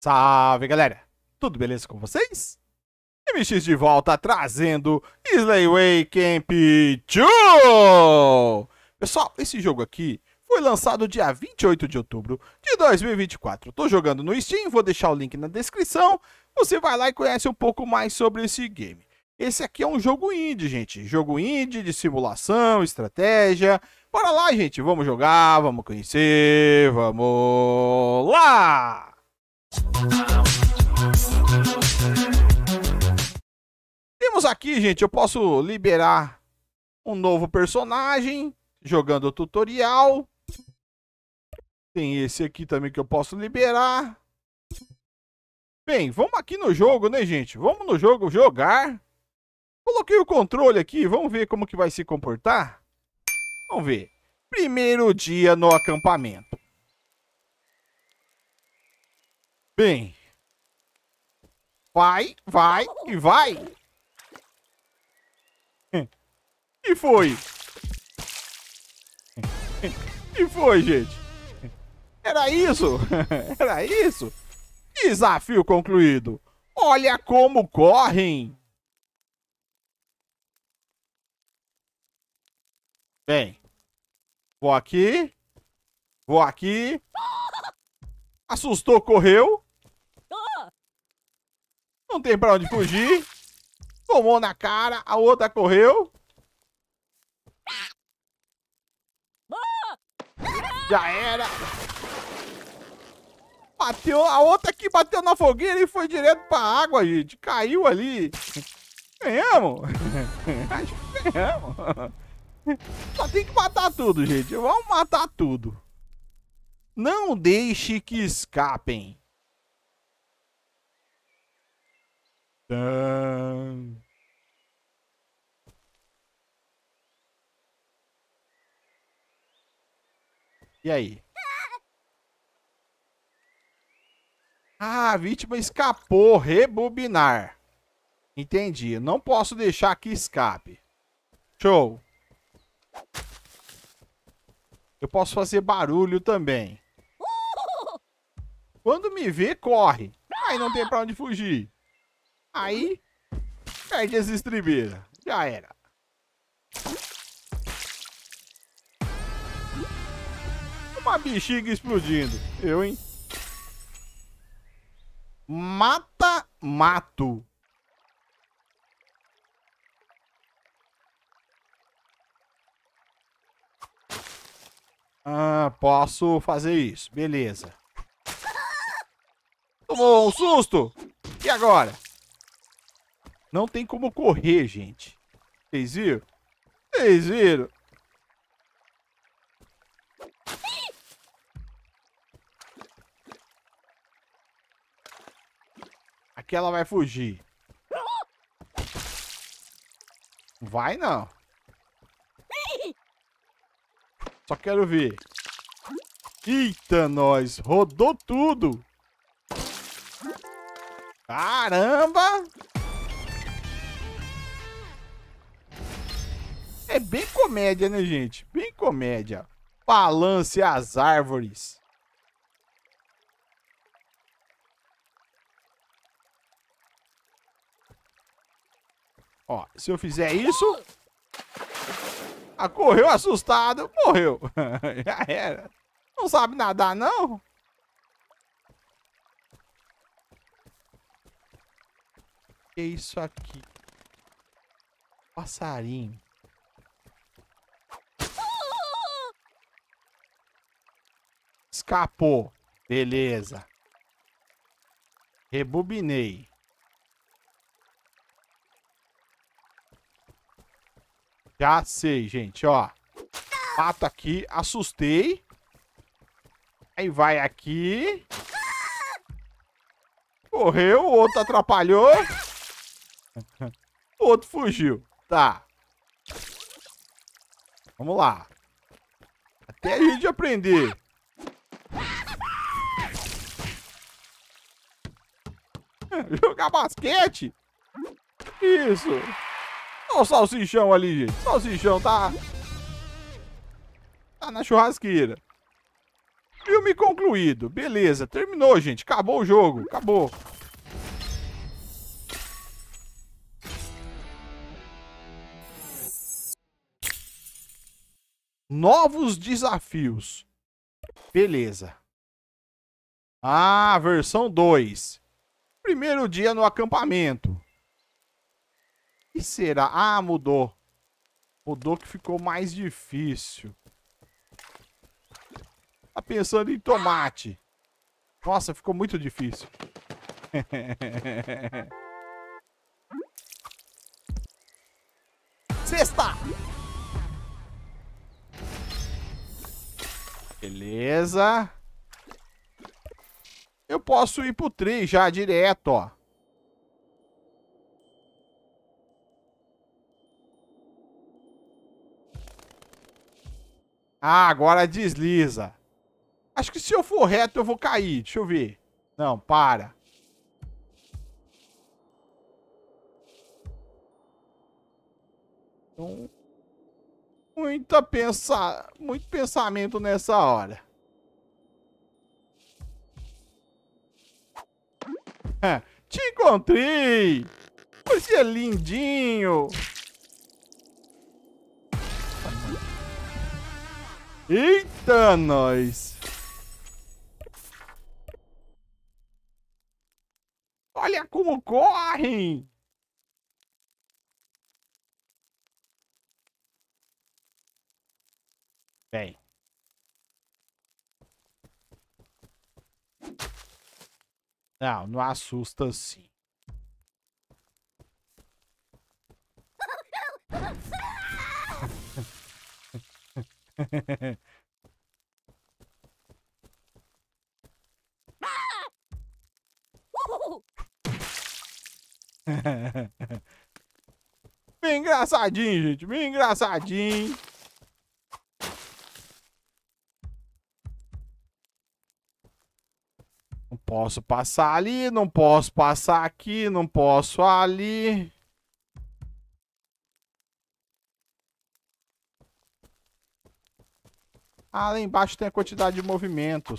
Salve, galera! Tudo beleza com vocês? MX de volta trazendo Slayway Camp 2! Pessoal, esse jogo aqui foi lançado dia 28 de outubro de 2024. Tô jogando no Steam, vou deixar o link na descrição. Você vai lá e conhece um pouco mais sobre esse game. Esse aqui é um jogo indie, gente. Jogo indie de simulação, estratégia. Bora lá, gente. Vamos jogar, vamos conhecer, vamos lá! Temos aqui, gente, eu posso liberar um novo personagem jogando o tutorial. Tem esse aqui também que eu posso liberar. Bem, vamos aqui no jogo, né, gente? Vamos no jogo jogar. Coloquei o controle aqui, vamos ver como que vai se comportar. Vamos ver. Primeiro dia no acampamento. Bem. Vai, vai e vai. E foi. E foi, gente. Era isso. Era isso. Desafio concluído. Olha como correm. Bem. Vou aqui. Vou aqui. Assustou, correu. Não tem pra onde fugir. Tomou na cara, a outra correu. Já era. Bateu, a outra aqui bateu na fogueira e foi direto pra água, gente. Caiu ali. Ganhamos. Acho que ganhamos. Só tem que matar tudo, gente. Vamos matar tudo. Não deixe que escapem. E aí? Ah, a vítima escapou. Rebobinar. Entendi. Não posso deixar que escape. Show. Eu posso fazer barulho também. Quando me vê, corre. Aí não tem pra onde fugir. Aí, perde as estribeiras. Já era. Uma bexiga explodindo. Eu, hein? Mata, mato. Ah, posso fazer isso. Beleza. Tomou um susto. E agora? Não tem como correr, gente. Vocês viram? Vocês viram? Aqui ela vai fugir. Vai não. Só quero ver. Eita, nós. Rodou tudo. Caramba. É bem comédia, né, gente? Bem comédia. Balance as árvores. Ó, se eu fizer isso... Ah, correu assustado, morreu. Já era. Não sabe nadar, não? Que é isso aqui? Passarinho. Escapou. Beleza. Rebobinei. Já sei, gente, ó. Mato aqui, assustei. Aí vai aqui. Correu, o outro atrapalhou. O outro fugiu. Tá. Vamos lá. Até a gente aprender. Jogar basquete? Isso. Olha o salsichão ali, gente. Salsichão tá na churrasqueira. Filme concluído. Beleza, terminou, gente. Acabou o jogo. Acabou. Novos desafios. Beleza. Ah, versão 2. Primeiro dia no acampamento. O que será? Ah, mudou. Mudou que ficou mais difícil. Tá pensando em tomate. Nossa, ficou muito difícil. Sexta! Beleza. Eu posso ir pro 3 já direto, ó. Ah, agora desliza. Acho que se eu for reto eu vou cair. Deixa eu ver. Não, para. Então, muito pensamento nessa hora. Te encontrei! Você é lindinho! Eita, nós! Olha como correm! Bem. Não, não assusta assim. Bem engraçadinho, gente. Bem engraçadinho. Não posso passar ali, não posso passar aqui, não posso ali. Ah, lá embaixo tem a quantidade de movimentos.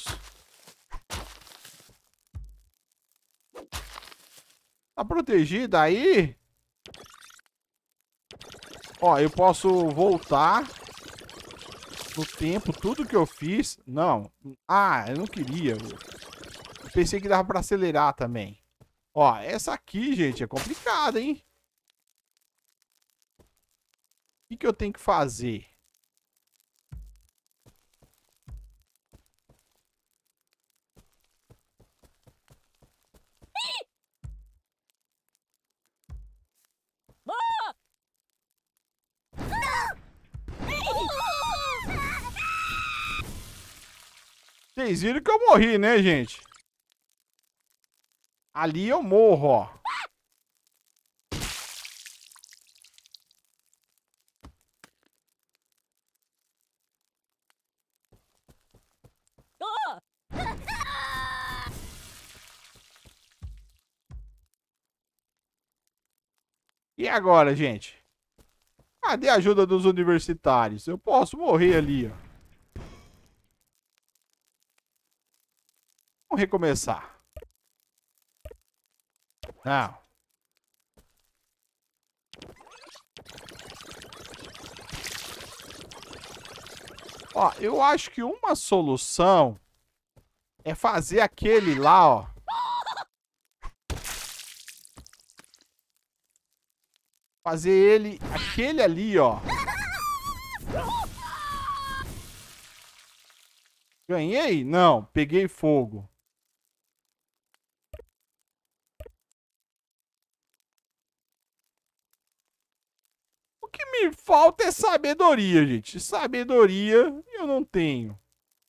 Tá protegida aí? Ó, eu posso voltar no tempo, tudo que eu fiz. Não. Ah, eu não queria. Eu pensei que dava pra acelerar também. Ó, essa aqui, gente, é complicada, hein? O que eu tenho que fazer? Vocês viram que eu morri, né, gente? Ali eu morro, ó. E agora, gente? Cadê a ajuda dos universitários? Eu posso morrer ali, ó. Vamos recomeçar. Não. Ó, eu acho que uma solução é fazer aquele lá, ó. Fazer ele, aquele ali, ó. Ganhei? Não, peguei fogo. O que me falta é sabedoria, gente. Sabedoria eu não tenho.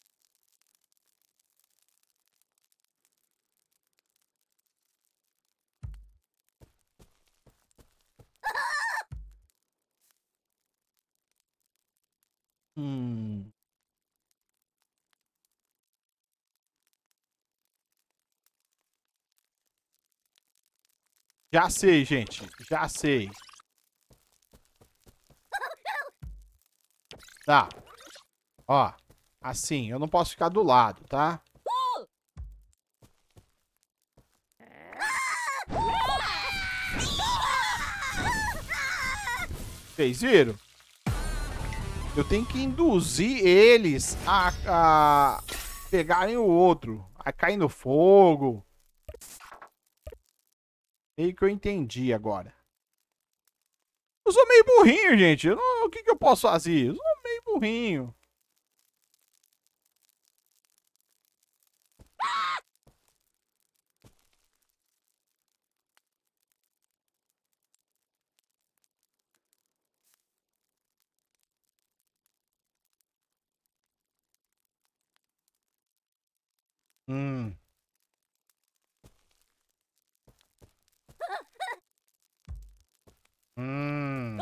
Hum. Já sei, gente. Já sei. Tá. Ó. Assim, eu não posso ficar do lado, tá? Vocês viram? Eu tenho que induzir eles a pegarem o outro. A cair no fogo. Meio que eu entendi agora. Eu sou meio burrinho, gente. O que eu posso fazer? Eu sou meio burrinho. Hum. Hum.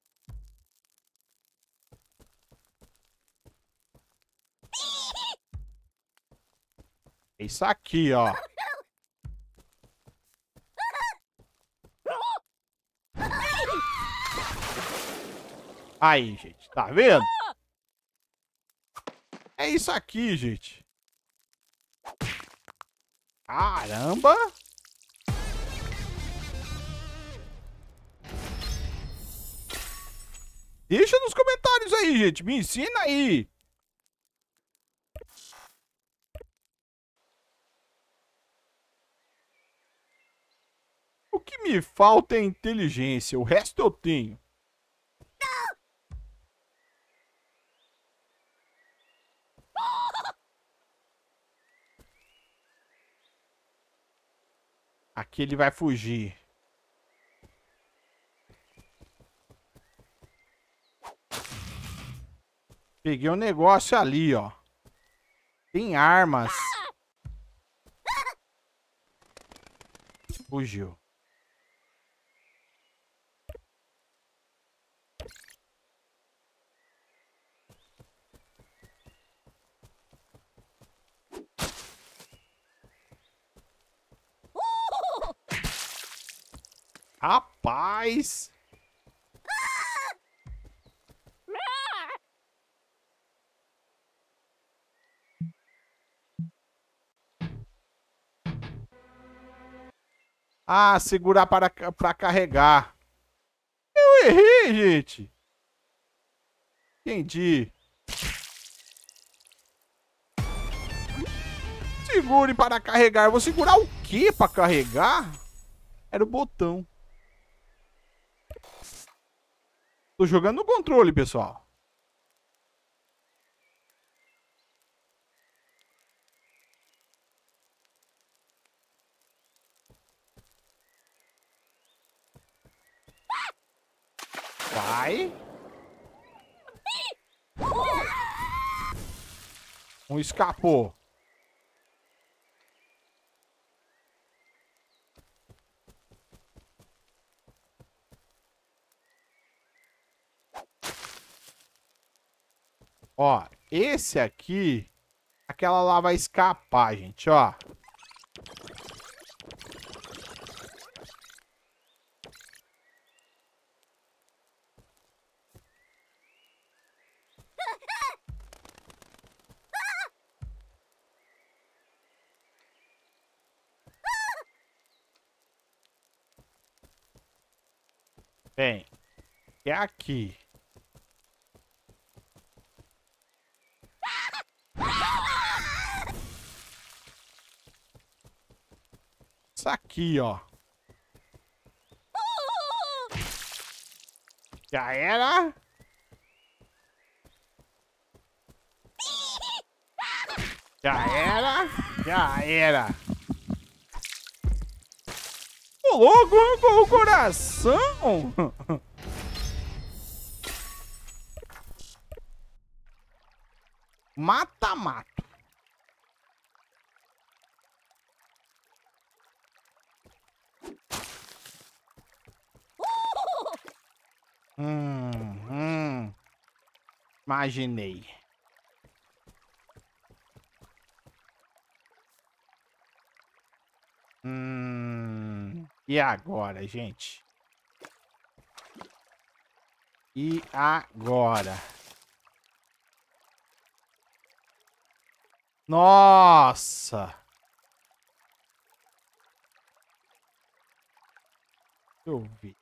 É isso aqui, ó. Aí, gente. Tá vendo? É isso aqui, gente. Caramba! Deixa nos comentários aí, gente. Me ensina aí. O que me falta é inteligência. O resto eu tenho. Aqui ele vai fugir. Peguei um negócio ali, ó. Tem armas. Fugiu. Rapaz! Ah, segurar para carregar. Eu errei, gente. Entendi. Segure para carregar. Vou segurar o quê para carregar? Era o botão. Tô jogando no controle, pessoal. Vai. Um escapou. Ó, esse aqui, aquela lá vai escapar, gente, ó. Bem, é aqui. Isso aqui, ó. Já era. Já era. Já era. Ô, louco, com o coração. Mata-mato. Imaginei. E agora, gente? E agora? Nossa! Deixa eu ver.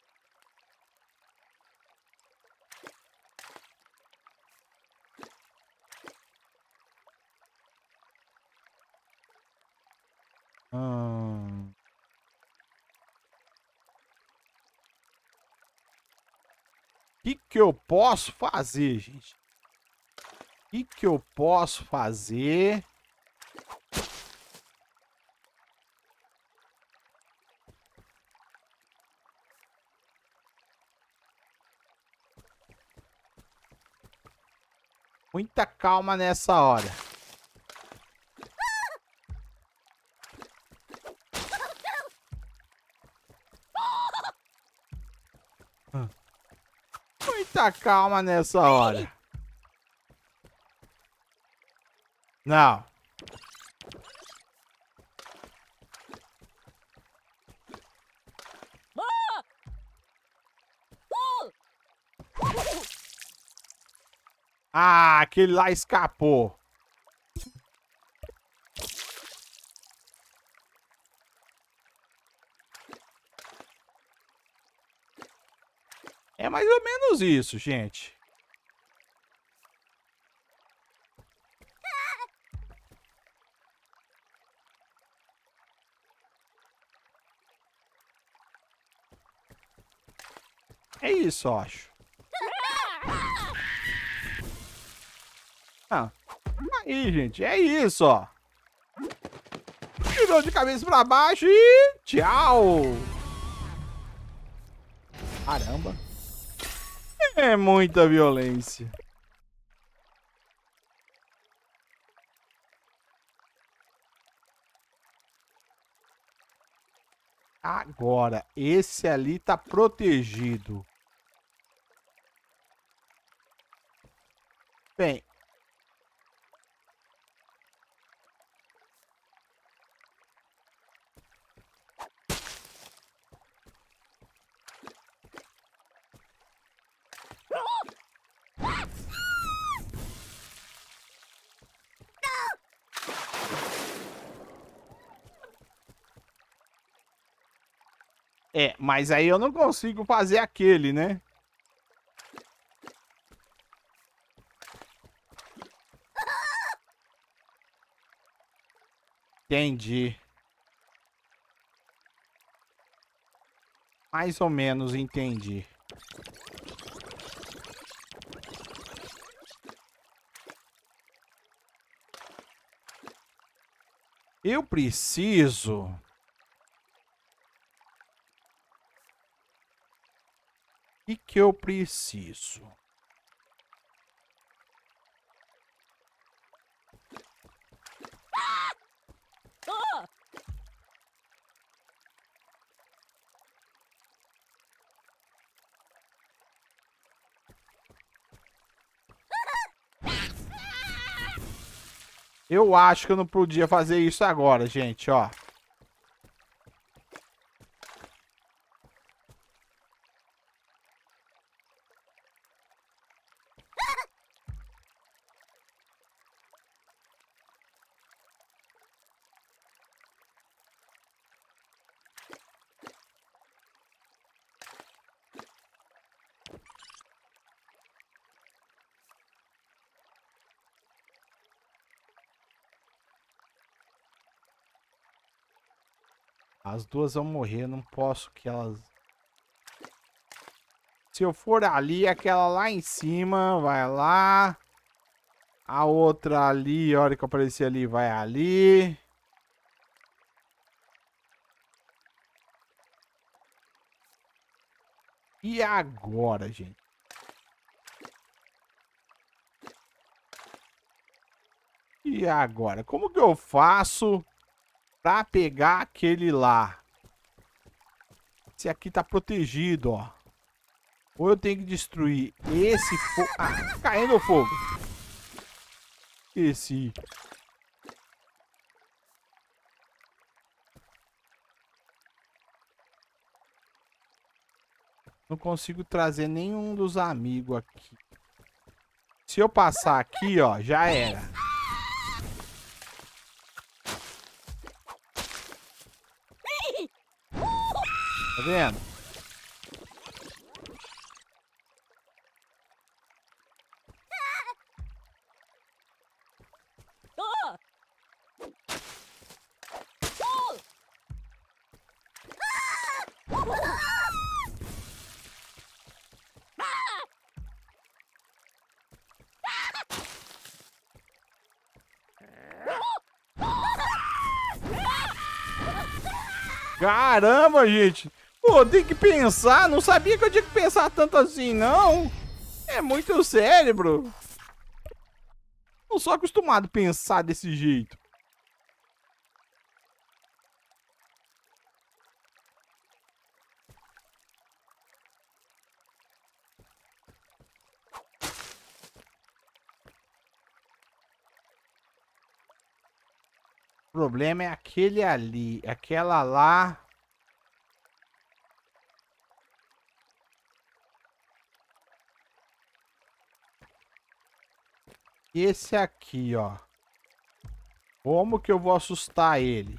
O que eu posso fazer, gente? O que eu posso fazer? Muita calma nessa hora. Muita calma nessa hora. Não. Ah, aquele lá escapou. É mais ou menos isso, gente. É isso, eu acho. Ah, aí, gente, é isso, ó. Virou de cabeça pra baixo e tchau. Caramba. É muita violência. Agora, esse ali tá protegido. Bem. É, mas aí eu não consigo fazer aquele, né? Entendi. Mais ou menos entendi. Eu preciso... O que eu preciso? Eu acho que eu não podia fazer isso agora, gente, ó. As duas vão morrer, não posso que elas... Se eu for ali, aquela lá em cima vai lá. A outra ali, a hora que eu aparecer ali, vai ali. E agora, gente? E agora? Como que eu faço pra pegar aquele lá? Esse aqui tá protegido, ó. Ou eu tenho que destruir esse fogo... Ah, caindo o fogo. Esse... Não consigo trazer nenhum dos amigos aqui. Se eu passar aqui, ó, já era. Tá vendo? Caramba, gente. Pô, tem que pensar. Não sabia que eu tinha que pensar tanto assim, não. É muito cérebro. Não sou acostumado a pensar desse jeito. O problema é aquele ali. Aquela lá. Esse aqui, ó. Como que eu vou assustar ele?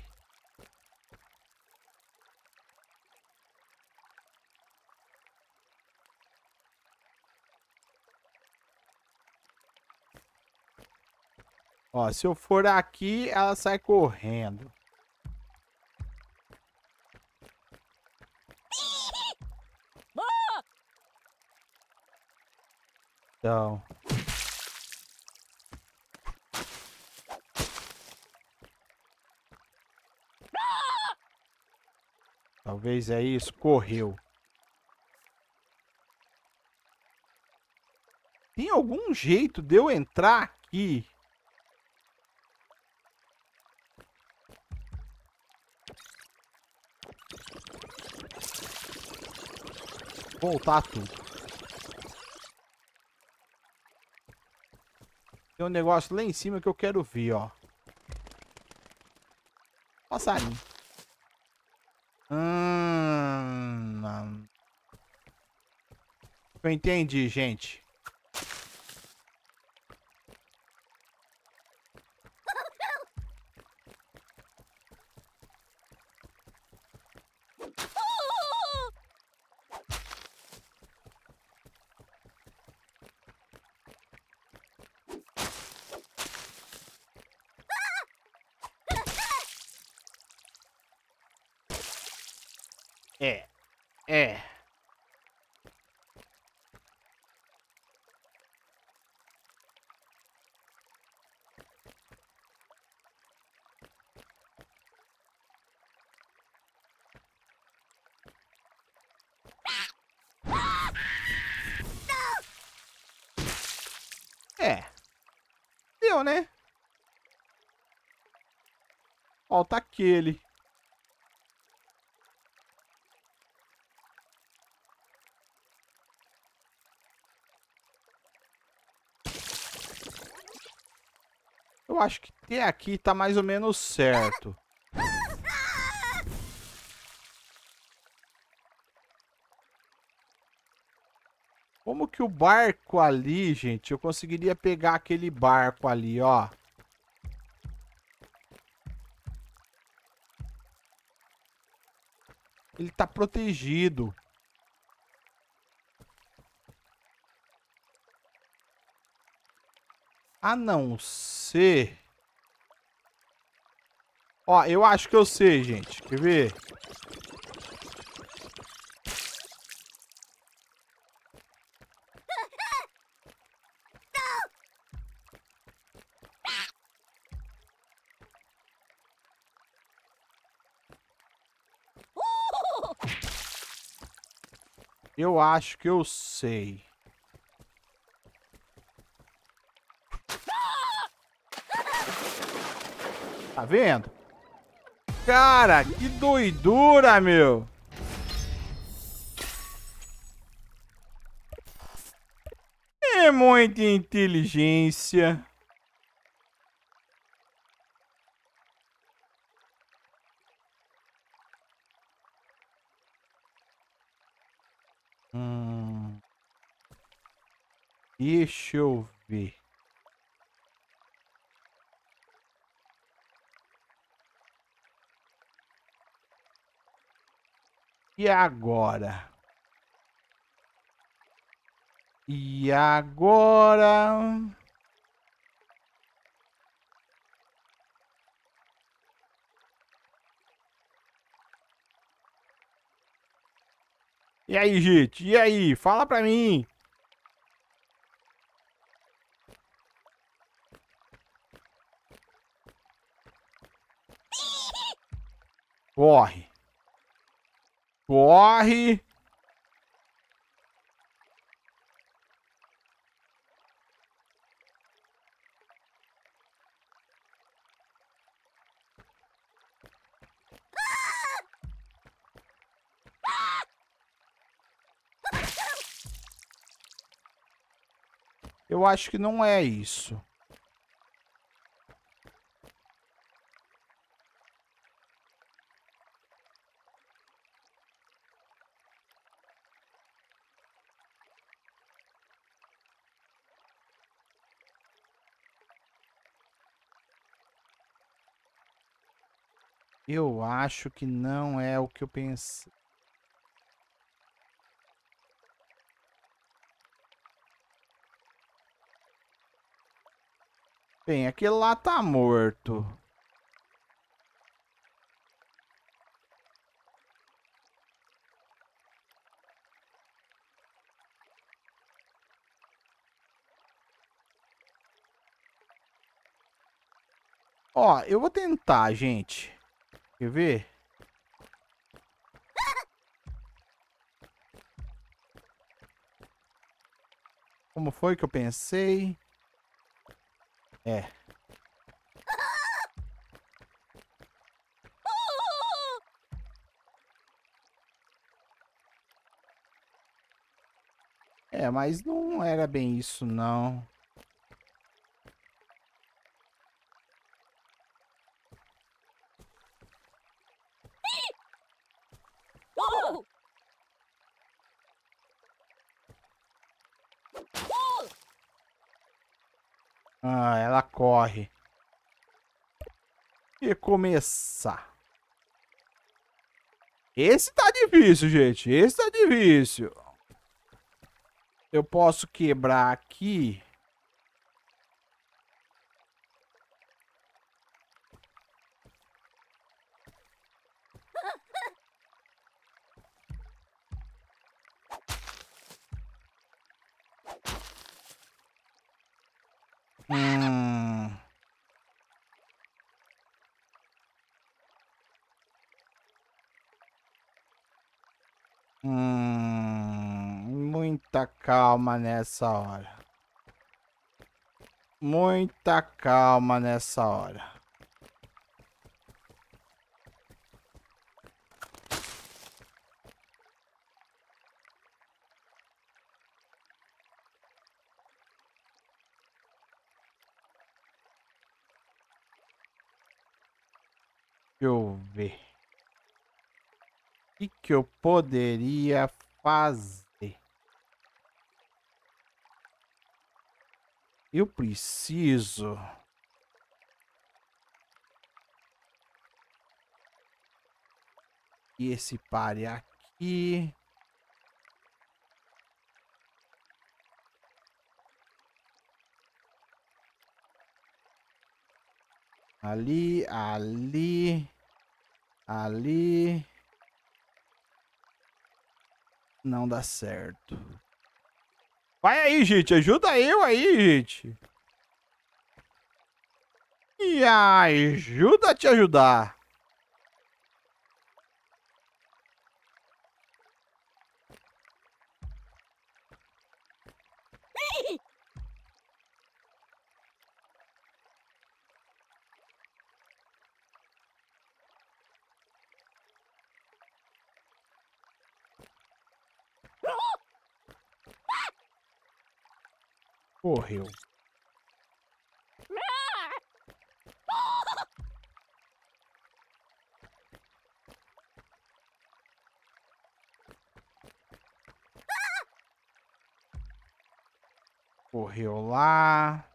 Ó, se eu for aqui, ela sai correndo. Então. Talvez é isso. Correu. Tem algum jeito de eu entrar aqui? Voltar tudo. Tem um negócio lá em cima que eu quero ver, ó. Passarinho. Não. Eu entendi, gente. É. É. É. Deu, né? Falta aquele. Eu acho que até aqui tá mais ou menos certo. Como que o barco ali, gente, eu conseguiria pegar aquele barco ali, ó. Ele tá protegido. A não ser... Ó, eu acho que eu sei, gente. Quer ver? Eu acho que eu sei. Tá vendo? Cara, que doidura, meu. É muita inteligência. Deixa eu ver. E agora? E agora? E aí, gente? E aí? Fala pra mim. Corre. Corre. Eu acho que não é isso. Eu acho que não é o que eu pensei. Bem, aquele lá tá morto. Ó, eu vou tentar, gente. Quer ver? Como foi que eu pensei? É. É, mas não era bem isso, não. Ah, ela corre. E começar. Esse tá difícil, gente. Esse tá difícil. Eu posso quebrar aqui. Hum. Muita calma nessa hora. Muita calma nessa hora. Deixa eu ver. O que eu poderia fazer? Eu preciso. E esse pare aqui. Ali, ali. Ali. Não dá certo. Vai aí, gente. Ajuda eu aí, gente. E ajuda a te ajudar. Correu. Correu lá.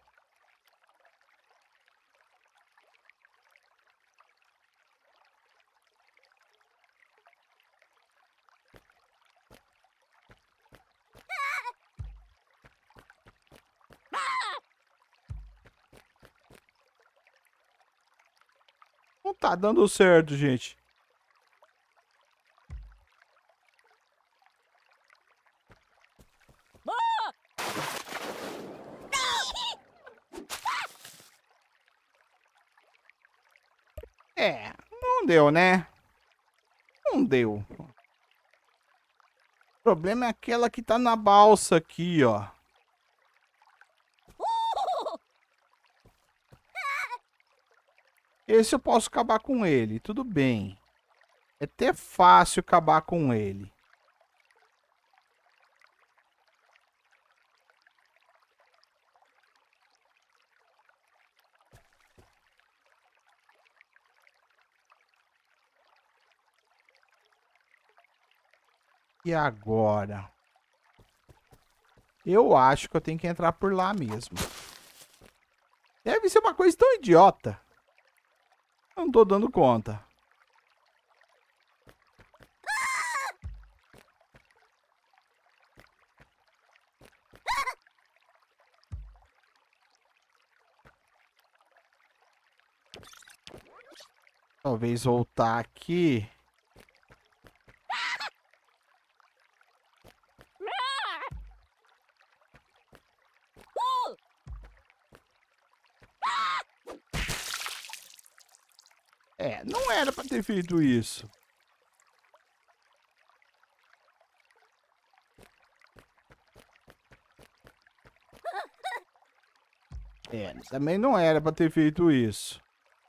tá dando certo, gente. É, não deu, né? Não deu. O problema é aquela que tá na balsa aqui, ó. Esse eu posso acabar com ele, tudo bem. É até fácil acabar com ele. E agora? Eu acho que eu tenho que entrar por lá mesmo. Deve ser uma coisa tão idiota. Eu não tô dando conta. Talvez voltar aqui. É, não era pra ter feito isso. É, também não era pra ter feito isso.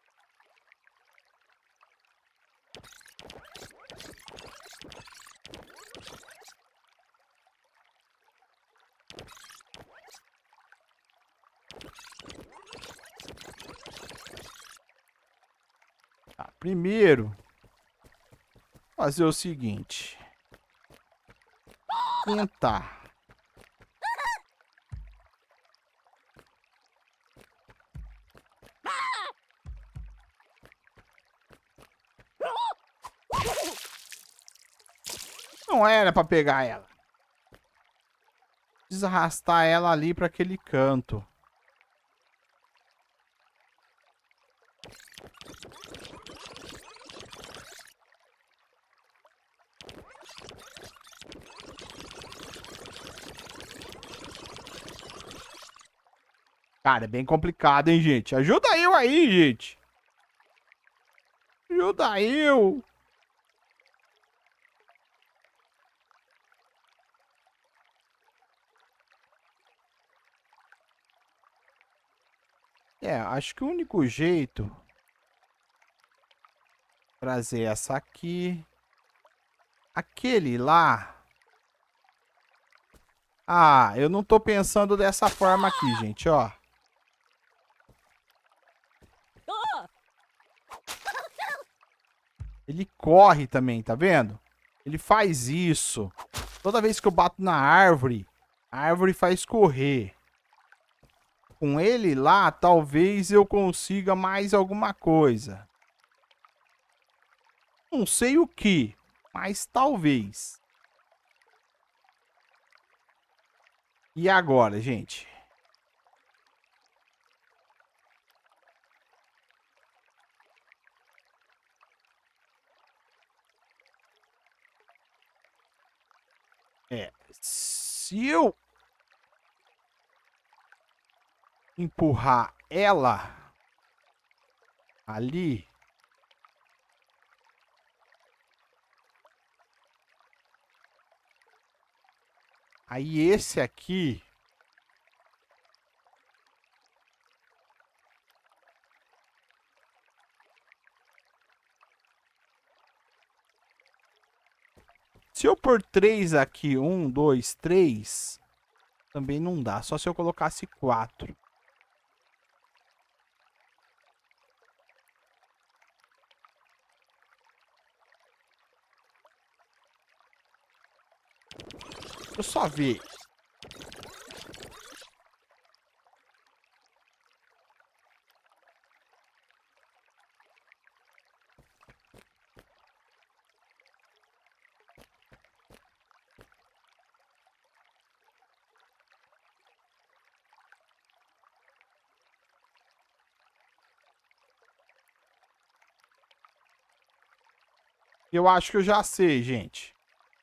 Tá, primeiro, fazer o seguinte. Tentar. Não era pra pegar ela. Precisa arrastar ela ali pra aquele canto. Cara, é bem complicado, hein, gente? Ajuda eu aí, gente. Ajuda eu. É, acho que o único jeito... Trazer essa aqui. Aquele lá... Ah, eu não tô pensando dessa forma aqui, gente, ó. Ele corre também, tá vendo? Ele faz isso. Toda vez que eu bato na árvore, a árvore faz correr. Com ele lá, talvez eu consiga mais alguma coisa. Não sei o que, mas talvez. E agora, gente? É, se eu empurrar ela ali, aí esse aqui, se eu pôr 3 aqui, 1, 2, 3, também não dá, só se eu colocasse 4. Deixa eu só ver. Eu acho que eu já sei, gente.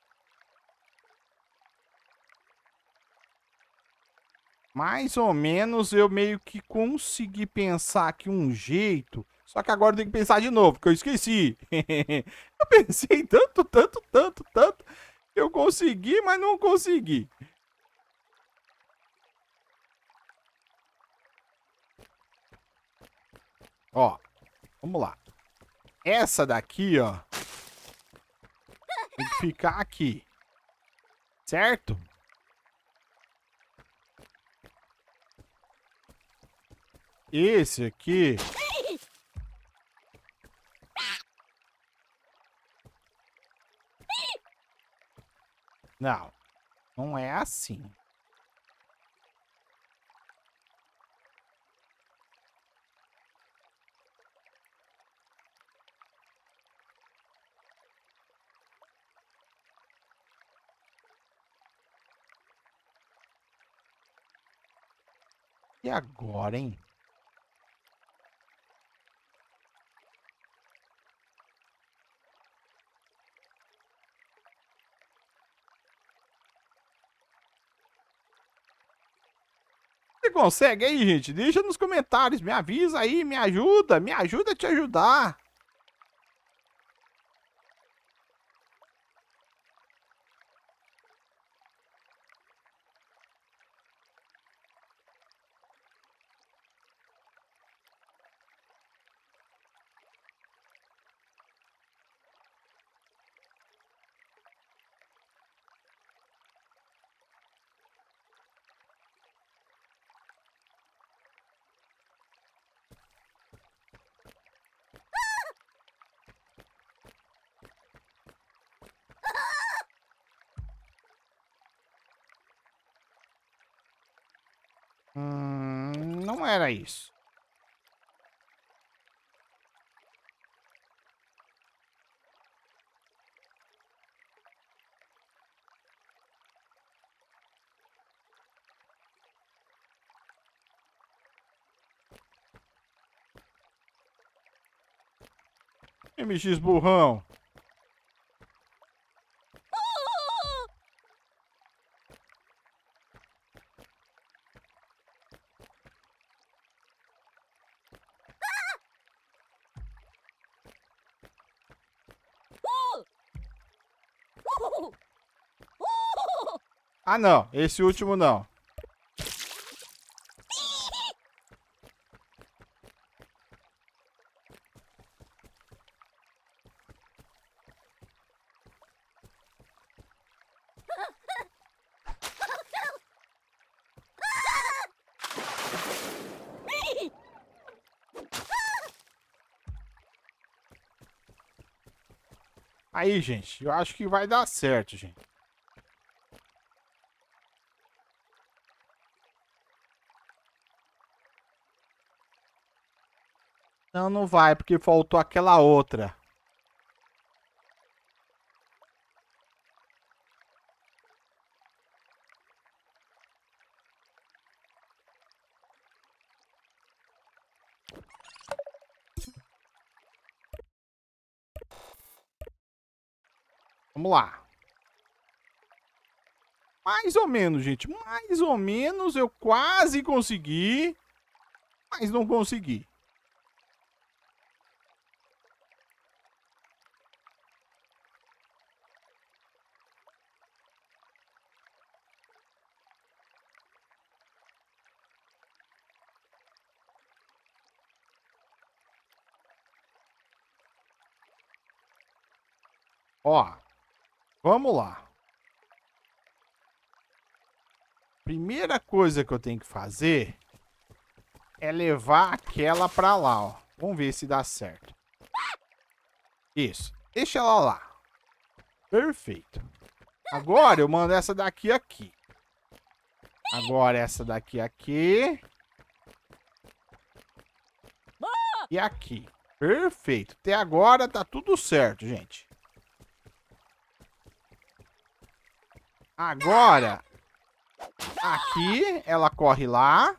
Mais ou menos eu meio que consegui pensar aqui um jeito. Só que agora eu tenho que pensar de novo, porque eu esqueci. Eu pensei tanto, tanto, tanto, tanto. Eu consegui, mas não consegui. Ó, vamos lá. Essa daqui, ó, tem que ficar aqui. Certo? Esse aqui... Não, não é assim. E agora, hein? Você consegue aí, gente? Deixa nos comentários. Me avisa aí, me ajuda. Me ajuda a te ajudar. Não era isso. MX burrão. Ah, não. Esse último não. Aí, gente. Eu acho que vai dar certo, gente. Não, não vai, porque faltou aquela outra. Vamos lá. Mais ou menos, gente. Mais ou menos eu quase consegui, mas não consegui. Ó, vamos lá. Primeira coisa que eu tenho que fazer é levar aquela pra lá, ó. Vamos ver se dá certo. Isso. Deixa ela lá. Perfeito. Agora eu mando essa daqui aqui. Agora essa daqui aqui. E aqui. Perfeito. Até agora tá tudo certo, gente. Agora, aqui, ela corre lá.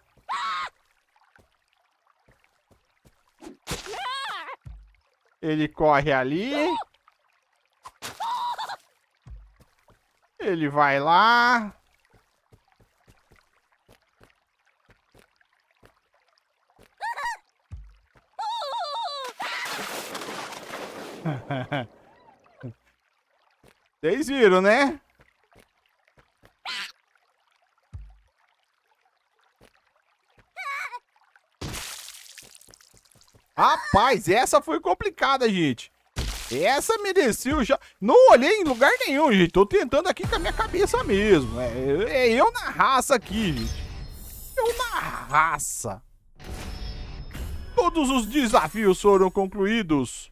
Ele corre ali. Ele vai lá. Vocês viram, né? Rapaz, essa foi complicada, gente. Essa mereceu já... Não olhei em lugar nenhum, gente. Tô tentando aqui com a minha cabeça mesmo. É eu na raça aqui, gente. Eu na raça. Todos os desafios foram concluídos.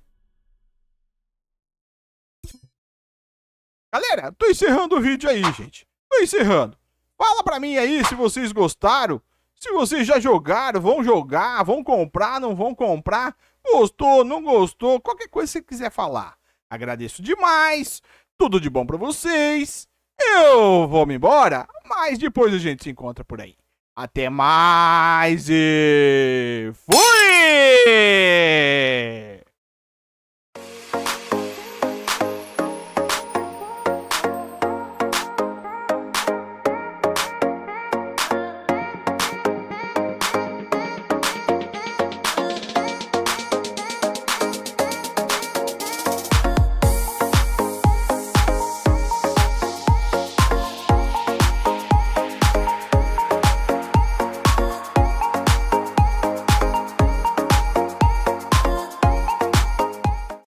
Galera, tô encerrando o vídeo aí, gente. Tô encerrando. Fala pra mim aí se vocês gostaram. Se vocês já jogaram, vão jogar, vão comprar, não vão comprar. Gostou, não gostou, qualquer coisa que você quiser falar. Agradeço demais. Tudo de bom pra vocês. Eu vou me embora, mas depois a gente se encontra por aí. Até mais e fui!